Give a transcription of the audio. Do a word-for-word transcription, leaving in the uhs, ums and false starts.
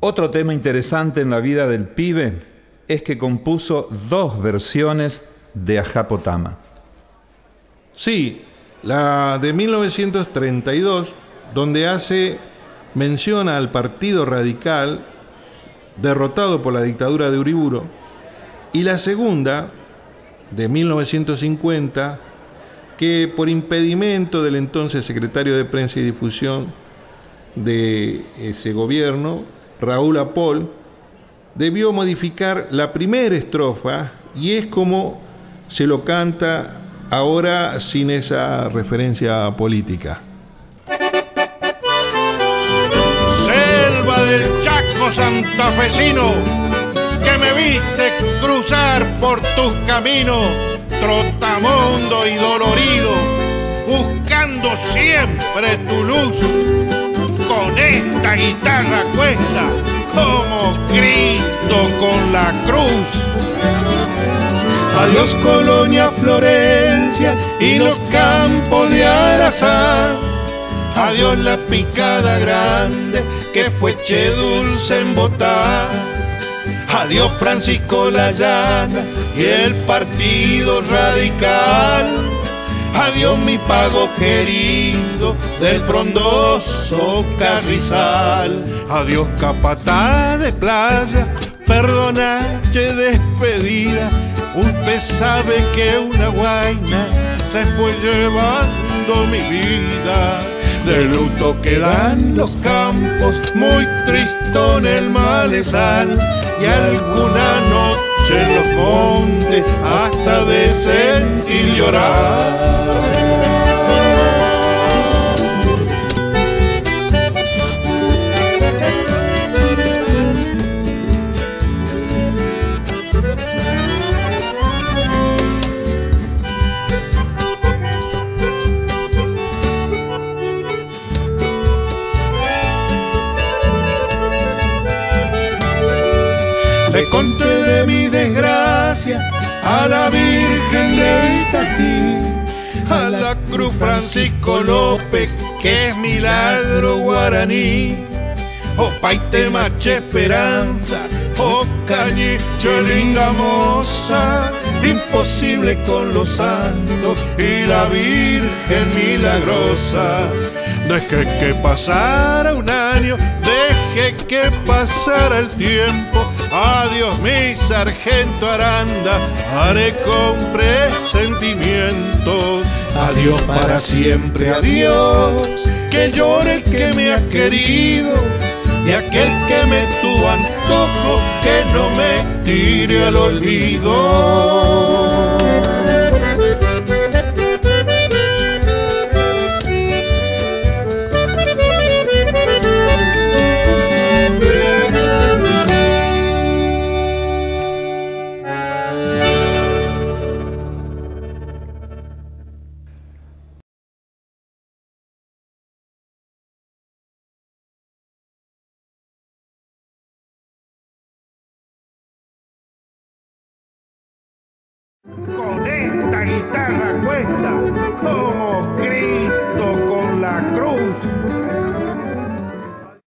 Otro tema interesante en la vida del pibe es que compuso dos versiones de Ajá Potama. Sí, la de mil novecientos treinta y dos, donde hace mención al Partido Radical derrotado por la dictadura de Uriburu, y la segunda, de mil novecientos cincuenta, que por impedimento del entonces secretario de Prensa y Difusión de ese gobierno, Raúl Apol, debió modificar la primera estrofa, y es como se lo canta ahora sin esa referencia política. Selva del Chaco santafesino, que me viste cruzar por tus caminos, trotamundo y dolorido, buscando siempre tu luz. Con esta guitarra cuesta como Cristo con la cruz. Adiós Colonia, Florencia y los campos de Arazán. Adiós la picada grande que fue che dulce en Botán. Adiós Francisco La Llana y el Partido Radical. Adiós mi pago querido del frondoso Carrizal. Adiós capataz de playa, perdonache despedida. Usted sabe que una guaina se fue llevando mi vida. De luto quedan los campos, muy tristón el malezal, y alguna noche en los montes hasta de sentir llorar. Le conté de mi desgracia a la Virgen de Itatí, a la Cruz Francisco López, que es milagro guaraní. O Paite Mache Esperanza, o Cañiche linda moza, imposible con los santos y la Virgen milagrosa. Dejé que pasara un año, dejé que pasara el tiempo. Adiós mi sargento Aranda, haré con presentimiento. Adiós para siempre, adiós, que llore el que me ha querido, y aquel que me tuvo antojo, que no me tire al olvido. Con esta guitarra cuesta como Cristo con la cruz.